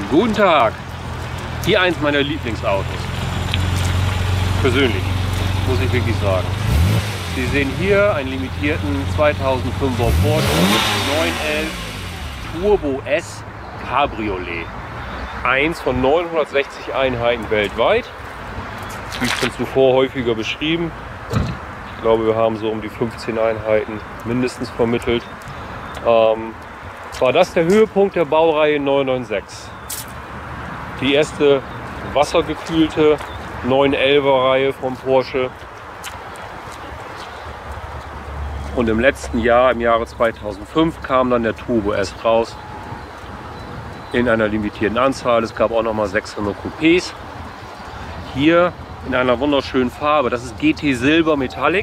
Guten Tag! Hier eins meiner Lieblingsautos. Persönlich, muss ich wirklich sagen. Sie sehen hier einen limitierten 2005er Porsche 911 Turbo S Cabriolet. Eins von 960 Einheiten weltweit. Wie schon zuvor häufiger beschrieben. Ich glaube, wir haben so um die 15 Einheiten mindestens vermittelt. War das der Höhepunkt der Baureihe 996. Die erste wassergekühlte 911er Reihe von Porsche. Und im letzten Jahr, im Jahre 2005, kam dann der Turbo S raus. In einer limitierten Anzahl. Es gab auch noch mal 600 Coupés. Hier in einer wunderschönen Farbe. Das ist GT Silber Metallic.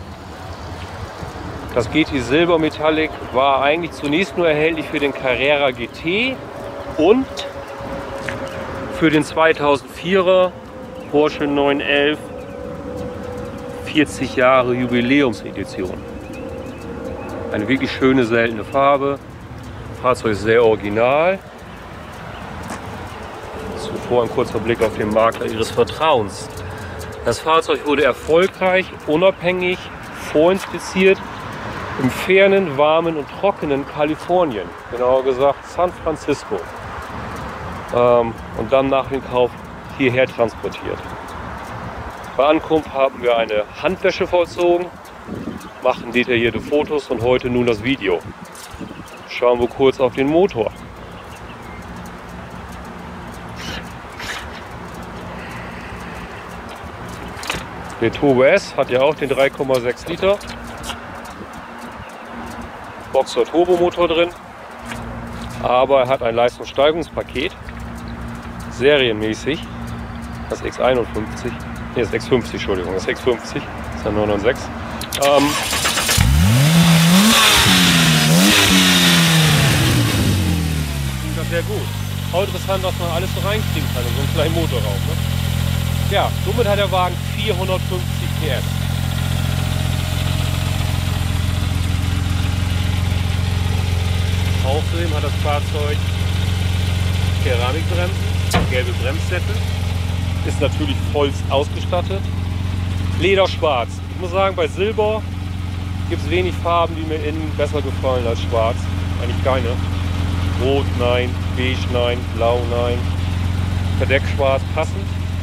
Das GT Silber Metallic war eigentlich zunächst nur erhältlich für den Carrera GT und für den 2004er Porsche 911 40 Jahre Jubiläumsedition. Eine wirklich schöne, seltene Farbe. Fahrzeug ist sehr original. Zuvor ein kurzer Blick auf den Makler Ihres Vertrauens. Das Fahrzeug wurde erfolgreich, unabhängig, vorinspiziert im fernen, warmen und trockenen Kalifornien, genauer gesagt San Francisco, und dann nach dem Kauf hierher transportiert. Bei Ankunft haben wir eine Handwäsche vollzogen, machen detaillierte Fotos und heute nun das Video. Schauen wir kurz auf den Motor. Der Turbo S hat ja auch den 3,6 Liter Boxer Turbomotor drin, aber er hat ein Leistungssteigerungspaket, serienmäßig, das X51, das X50, Entschuldigung, das X50, das ist der 996. Das ist sehr gut. Auch interessant, was man alles so reinkriegen kann in so einen kleinen Motorraum. Ne? Ja, somit hat der Wagen 450 PS. Außerdem hat das Fahrzeug Keramikbremsen, gelbe Bremssättel, ist natürlich voll ausgestattet. Lederschwarz. Ich muss sagen, bei Silber gibt es wenig Farben, die mir innen besser gefallen als schwarz. Eigentlich keine. Rot nein, beige nein, blau nein. Verdeckschwarz passend.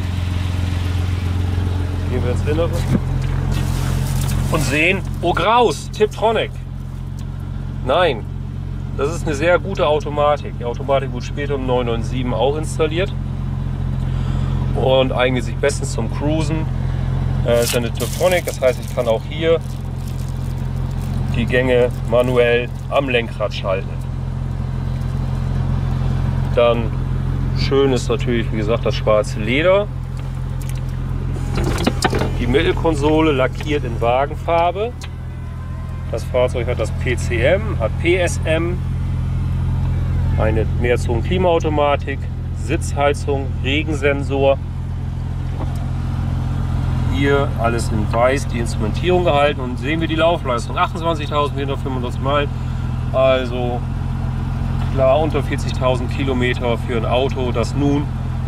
Gehen wir ins Innere und sehen, oh Graus, Tiptronic. Nein. Das ist eine sehr gute Automatik. Die Automatik wurde später im 997 auch installiert und eignet sich bestens zum Cruisen. Ist eine Tiptronic, das heißt, ich kann auch hier die Gänge manuell am Lenkrad schalten. Dann schön ist natürlich, wie gesagt, das schwarze Leder. Die Mittelkonsole lackiert in Wagenfarbe. Das Fahrzeug hat das PCM, hat PSM, eine Mehrzonen-Klimaautomatik, Sitzheizung, Regensensor. Hier alles in weiß, die Instrumentierung gehalten und sehen wir die Laufleistung. 28.495 Meilen, also klar unter 40.000 Kilometer für ein Auto, das nun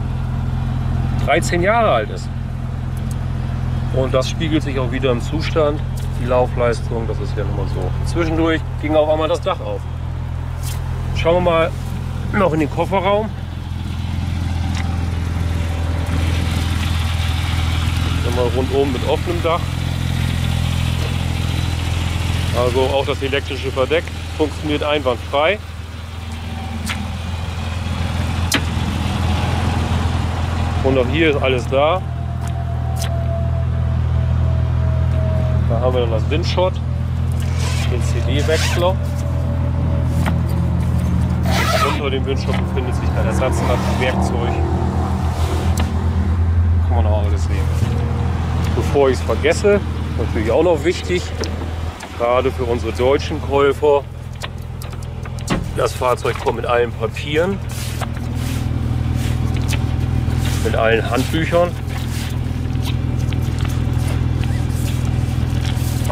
13 Jahre alt ist. Und das spiegelt sich auch wieder im Zustand. Die Laufleistung, das ist ja nun mal so. Zwischendurch ging auf einmal das Dach auf. Schauen wir mal noch in den Kofferraum. Mal rundum mit offenem Dach. Also auch das elektrische Verdeck funktioniert einwandfrei. Und auch hier ist alles da. Da haben wir dann das Windschott, den CD-Wechsler. Unter dem Windschott befindet sich ein Ersatzwerkzeug. Kann man auch alles sehen. Bevor ich es vergesse, natürlich auch noch wichtig, gerade für unsere deutschen Käufer, das Fahrzeug kommt mit allen Papieren, mit allen Handbüchern.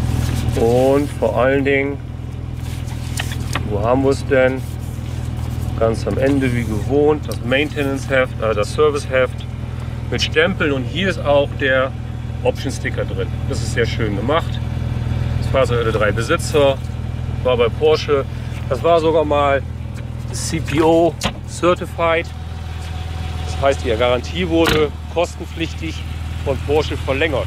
Und vor allen Dingen, wo haben wir es denn? Ganz am Ende wie gewohnt das Maintenance-Heft, das Service-Heft mit Stempeln, und hier ist auch der Option-Sticker drin. Das ist sehr schön gemacht. Das Fahrzeug hatte 3 Besitzer, war bei Porsche. Das war sogar mal CPO Certified. Das heißt, die Garantie wurde kostenpflichtig von Porsche verlängert.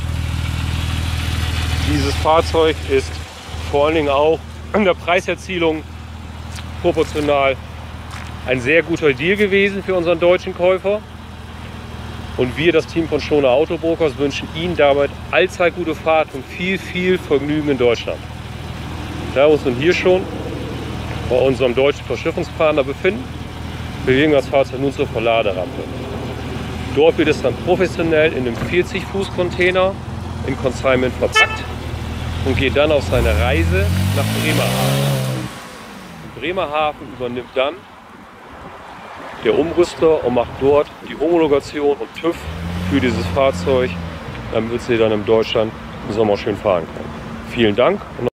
Dieses Fahrzeug ist vor allen Dingen auch in der Preiserzielung proportional ein sehr guter Deal gewesen für unseren deutschen Käufer. Und wir, das Team von Schoner Autobrokers, wünschen Ihnen damit allzeit gute Fahrt und viel Vergnügen in Deutschland. Da wir uns nun hier schon bei unserem deutschen Verschiffungspartner befinden, bewegen wir das Fahrzeug nun zur Verladerampe. Dort wird es dann professionell in einem 40-Fuß-Container in Consignment verpackt und geht dann auf seine Reise nach Bremerhaven. In Bremerhaven übernimmt dann der Umrüster und macht dort die Homologation und TÜV für dieses Fahrzeug, damit Sie dann in Deutschland im Sommer schön fahren können. Vielen Dank.